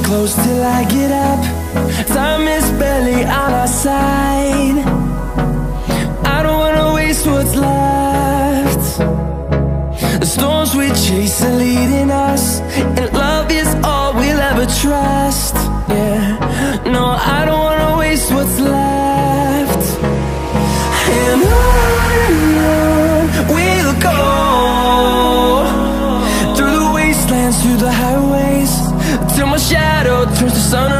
close till I get up. Time is barely on our side. I don't wanna waste what's left. The storms we chase are leading us, and love is all we'll ever trust. Yeah, no, I don't wanna waste what's left. And on we'll go, through the wastelands, through the highways, till my shadow turns to sun